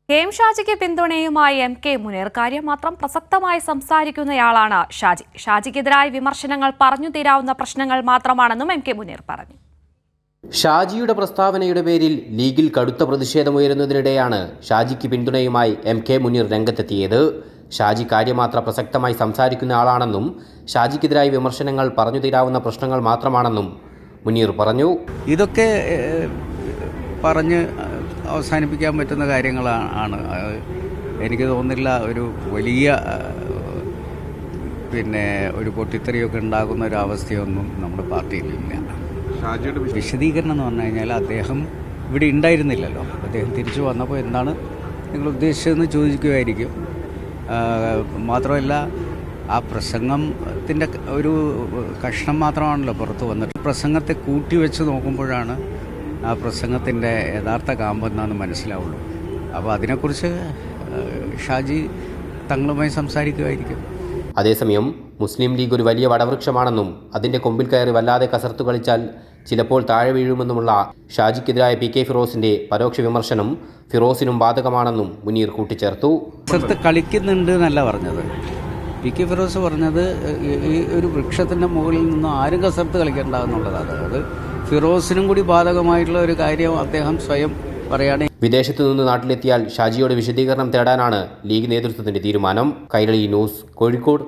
K M. ഷാജിക്ക് പിന്തുണയുമായി MK. Muneer കാര്യം മാത്രം പ്രസക്തമായി സംസാരിക്കുന്നയാളാണ് ഷാജി. ഷാജിക്കെതിരായ വിമർശനങ്ങൾ പറഞ്ഞു തീരാവുന്ന പ്രശ്നങ്ങൾ മാത്രമാണെന്നും എം.കെ. മുനീർ പറഞ്ഞു. ഷാജിയുടെ പ്രസ്താവനയുടെ പേരിൽ ലീഗിൽ കടുത്ത പ്രതിഷേധമുയരുന്നതിനിടെയാണ് ഷാജിക്ക് പിന്തുണയുമായി എം.കെ. മുനീർ രംഗത്തെത്തിയത്. ഷാജി കാര്യമാത്ര പ്രസക്തമായി സംസാരിക്കുന്ന ആളാണെന്നും ഷാജിക്കെതിരായ വിമർശനങ്ങൾ പറഞ്ഞു തീരാവുന്ന പ്രശ്നങ്ങൾ മാത്രമാണെന്നും മുനീർ പറഞ്ഞു. ഇതൊക്കെ പറഞ്ഞ് അവസാനിപ്പിക്കാൻ പറ്റുന്ന കാര്യങ്ങളാണ്. എനിക്ക് തോന്നുന്നില്ല ഒരു വലിയ ഒരു പൊട്ടിത്തെറിയൊക്കെ ഉണ്ടാകുന്ന ഒരു അവസ്ഥയൊന്നും നമ്മുടെ പാർട്ടിയിലില്ല. വിശദീകരണം എന്ന് പറഞ്ഞു കഴിഞ്ഞാൽ അദ്ദേഹം ഇവിടെ ഉണ്ടായിരുന്നില്ലല്ലോ. അദ്ദേഹം തിരിച്ചു വന്നപ്പോൾ എന്താണ് നിങ്ങൾ ഉദ്ദേശിച്ചതെന്ന് ചോദിക്കുമായിരിക്കും. മാത്രമല്ല ആ പ്രസംഗത്തിൻ്റെ ഒരു കഷ്ണം മാത്രമാണല്ലോ പുറത്ത് വന്നിട്ട്. പ്രസംഗത്തെ കൂട്ടിവെച്ച് നോക്കുമ്പോഴാണ് ആ പ്രസംഗത്തിൻ്റെ യഥാർത്ഥ കാമ്പെന്നാന്ന് മനസ്സിലാവുള്ളൂ. അപ്പോൾ അതിനെക്കുറിച്ച് ഷാജി തങ്ങളുമായി സംസാരിക്കുമായിരിക്കും. അതേസമയം മുസ്ലിം ലീഗ് ഒരു വലിയ വടവൃക്ഷമാണെന്നും അതിൻ്റെ കൊമ്പിൽ കയറി വല്ലാതെ കസർത്ത് കളിച്ചാൽ ചിലപ്പോൾ താഴെ വീഴുമെന്നുമുള്ള ഷാജിക്കെതിരായ പി.കെ. ഫിറോസിൻ്റെ പരോക്ഷ വിമർശനം ഫിറോസിനും ബാധകമാണെന്നും മുനീർ കൂട്ടിച്ചേർത്തു. കസർത്ത് കളിക്കുന്നുണ്ട് എന്നല്ല പറഞ്ഞത്. പി.കെ. ഫിറോസ് പറഞ്ഞത് ഈ ഒരു വൃക്ഷത്തിൻ്റെ മുകളിൽ നിന്നും ആരും കസർത്ത് കളിക്കേണ്ടതെന്നുള്ളതാണ്. അത് ഫിറോസിനും കൂടി ബാധകമായിട്ടുള്ള ഒരു കാര്യം അദ്ദേഹം സ്വയം പറയുകയാണ്. വിദേശത്തു നിന്ന് നാട്ടിലെത്തിയാൽ ഷാജിയോട് വിശദീകരണം തേടാനാണ് ലീഗ് നേതൃത്വത്തിന്റെ തീരുമാനം. കൈരളി ന്യൂസ്, കോഴിക്കോട്.